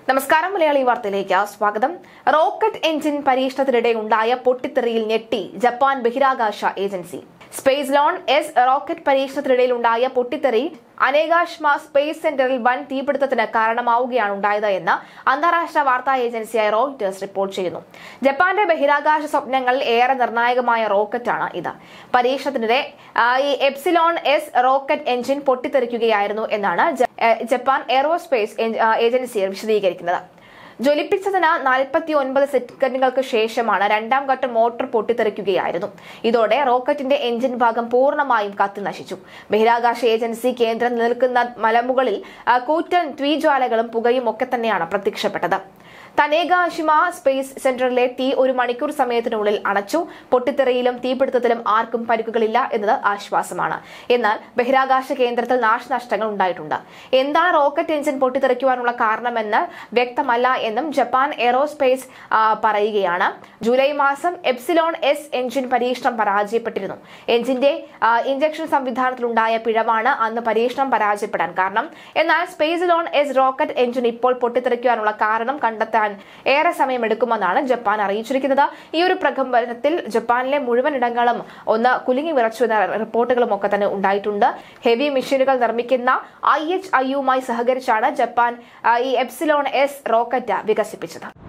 നമസ്കാരം. മലയാളി വാർത്തയിലേക്ക് സ്വാഗതം. റോക്കറ്റ് എഞ്ചിൻ പരീക്ഷണത്തിനിടെ ഉണ്ടായ പൊട്ടിത്തെറിയിൽ ഞെട്ടി ജപ്പാൻ ബഹിരാകാശ agency. Space loan S rocket പരീക്ഷണത്തിനിടയിൽ ഉണ്ടായ പൊട്ടിത്തെറി അനേകാഷ്മ സ്പേസ് സെന്ററിൽ വൻ തീപിടുത്തത്തിന് കാരണമാവുകയാണ് ഉണ്ടായത് എന്ന് അന്താരാഷ്ട്ര വാർത്താ ഏജൻസിയായ റോയിട്ടേഴ്സ് റിപ്പോർട്ട് ചെയ്യുന്നു. ജപ്പാന്റെ ബഹിരാകാശ സ്വപ്നങ്ങളിൽ ഏറെ നിർണായകമായ റോക്കറ്റാണ് ഇത്. പരീക്ഷണത്തിനിടെ ഈ എപ്സിലോൺ എസ് റോക്കറ്റ് എഞ്ചിൻ പൊട്ടിത്തെറിക്കുകയായിരുന്നു എന്നാണ് ജപ്പാൻ എയറോസ്പേസ് ഏജൻസി വിശദീകരിക്കുന്നത്. ജ്വലിപ്പിച്ചതിന് 49 സെക്കൻഡുകൾക്ക് ശേഷമാണ് രണ്ടാം ഘട്ട മോട്ടോർ പൊട്ടിത്തെറിക്കുകയായിരുന്നു. ഇതോടെ റോക്കറ്റിന്റെ എഞ്ചിൻ ഭാഗം പൂർണ്ണമായും കത്തി നശിച്ചു. ബഹിരാകാശ ഏജൻസി കേന്ദ്രം നിൽക്കുന്ന മലമുകളിൽ കൂറ്റൻ തീജ്വാലകളും പുകയും ഒക്കെ തന്നെയാണ് പ്രത്യക്ഷപ്പെട്ടത്. തനേഗാഷിമ സ്പേസ് സെന്ററിലെ തീ 1 മണിക്കൂർ സമയത്തിനുള്ളിൽ അണച്ചു. പൊട്ടിത്തെറിയിലും തീപിടുത്തത്തിലും ആർക്കും പരിക്കുകളില്ല എന്നത് ആശ്വാസമാണ്. എന്നാൽ ബഹിരാകാശ കേന്ദ്രത്തിൽ നാശനഷ്ടങ്ങൾ ഉണ്ടായിട്ടുണ്ട്. എന്താണ് റോക്കറ്റ് എഞ്ചിൻ പൊട്ടിത്തെറിക്കുവാനുള്ള കാരണമെന്ന് വ്യക്തമല്ല എന്നും ജപ്പാൻ എയറോസ്പേസ് പറയുകയാണ്. ജൂലൈ മാസം എപ്സിലോൺ എസ് എഞ്ചിൻ പരീക്ഷണം പരാജയപ്പെട്ടിരുന്നു. എഞ്ചിന്റെ ഇഞ്ചക്ഷൻ സംവിധാനത്തിലുണ്ടായ പിഴവാണ് അന്ന് പരീക്ഷണം പരാജയപ്പെടാൻ കാരണം. എന്നാൽ space loan S rocket engine ഇപ്പോൾ പൊട്ടിത്തെറിക്കുവാനുള്ള കാരണം കണ്ടെത്താൻ ഏറെ സമയമെടുക്കുമെന്നാണ് ജപ്പാൻ അറിയിച്ചിരിക്കുന്നത്. ഈ ഒരു പ്രകമ്പനത്തിൽ ജപ്പാനിലെ മുഴുവൻ ഇടങ്ങളും ഒന്ന് കുലുങ്ങി വിറച്ചു എന്ന റിപ്പോർട്ടുകളും ഒക്കെ തന്നെ ഉണ്ടായിട്ടുണ്ട്. ഹെവി മെഷീനുകൾ നിർമ്മിക്കുന്ന IHIUമായി സഹകരിച്ചാണ് ജപ്പാൻ ഈ എപ്സിലോൺ എസ് റോക്കറ്റ് വികസിപ്പിച്ചത്.